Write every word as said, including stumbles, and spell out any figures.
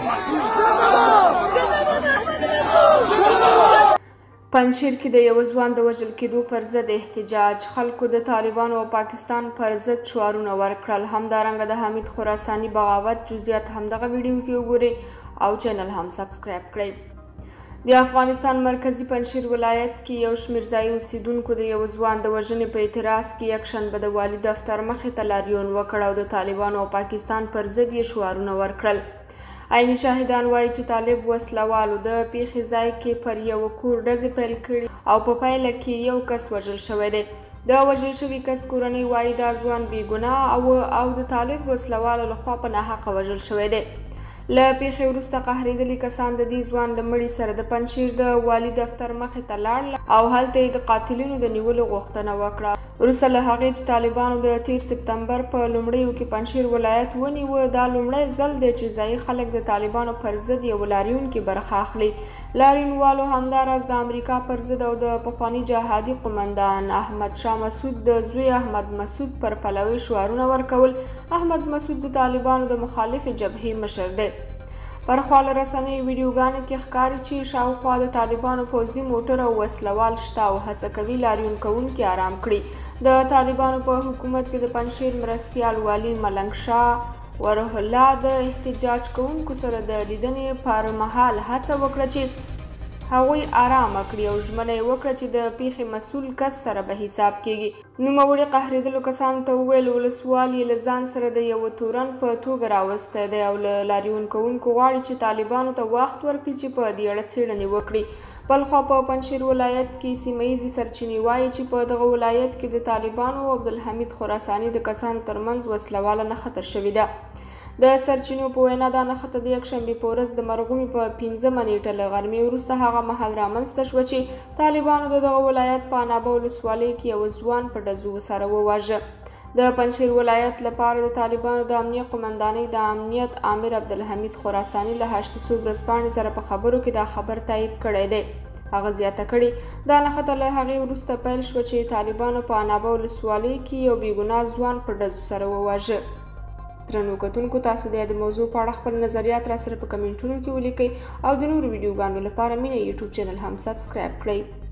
پنجشیر کې د یو ځوان د وژل کېدو پر ضد احتجاج. خلکو د طالبانو او پاکستان پر ضد شعارونه ورکړل. همدارنګه د حمید خراساني بغاوت جزئیات همدغه ویډیو کې وګورئ او چینل هم سبسکرایب کړئ. د افغانستان مرکزی پنجشیر ولایت کې یو شمېر ځایي اوسیدونکو د یو ځوان د وژنې په اعتراض کې یکشنبه د والي دفتر مخې ته لاریون وکړ او د طالبانو او پاکستان پر ضد یې شعارونه ورکړل. عیني شاهدان وایي چې طالب وسلوالو د پیښې ځای کې پر یو کور ډزې پیل کړي او په پایله کې یو کس وژل شوی دی. د وژل شوي کس کورنۍ وایي دا ځوان بې ګناه او او د طالب وسلوالو لخوا په ناحقه وژل شوی دی. له پیښې وروسته قهرېدلي کسان د دې ځوان له مړي سره د پنجشیر د والي دفتر مخې ته لاړل او هلته یې د قاتلینو د نیولو غوښتنه وکړه. وروسته له هغې چې طالبانو د تیر سپتمبر په لومړیو کې پنجشیر ولایت ونیوه، دا لومړی ځل دی چې ځایي خلک د طالبانو پر ضد یو لاریون کې برخه اخلي. لاریونوالو همداراز د امریکا پر ضد او د پخواني جهادي قومندان احمد شاه مسعود د زوی احمد مسعود پر پلوي شعارونه ورکول. احمد مسعود د طالبانو د مخالفې جبهې مشر دی. پر خواله رسنیو ویډیوګانو کې ښکاري چې شاوخوا د طالبانو پوځي موټر او وسلوال شته او هڅه کوي لاریون کوونکي آرام کړي. د طالبانو په حکومت کې د پنجشیر مرستیال والي ملنګ شاه وروح الله د احتجاج کوونکو سره د لیدنې پر مهال هڅه وکړه چې هغوی آرامه کړي او ژمنه یې وکړه چې د پیښې مسؤل کس سره به حساب کیږي. نوموړي قهرېدلو کسانو ته وویل ولسوال یې له ځان سره د یوه تورن په توګه راوستی دی او له لاریون کوونکو غواړي چې طالبانو ته وخت ورکړي چې په دې اړه څېړنې وکړي. بلخوا په پنجشیر ولایت کې سیمه ییزې سرچینې وایي چې په دغه ولایت کې د طالبانو او عبدالحمید خراساني د کسانو ترمنځ وسلواله نښته شوې ده. د سرچینو په وینا دا نښته د یکشنبې په ورځ د مرغومي په پنځمه نیټه له غرمې وروسته هغه مهال رامنځته شوه چې طالبانو د دغه ولایت په انابه ولسوالۍ کې یو ځوان په ډزو سره وواژه. د پنجشیر ولایت لپاره د طالبانو د امنیه قومندانۍ د امنیت آمر عبدالحمید خراساني له هشت صوب ورځپاڼې سره په خبرو کې دا خبر تایید کړی دی. هغه زیاته کړې دا نښته له هغې وروسته پیل شوه چې طالبانو په انابه ولسوالۍ کې یو بې ګناه ځوان په ډزو سره وواژه. درنو کتونکو، تاسو د دې موضوع په اړه خپل نظریات را سره په کمنټونو کې ولیکئ او د نورو ویډیوګانو لپاره مینه یوټیوب چینل هم سبسکرایب کړئ.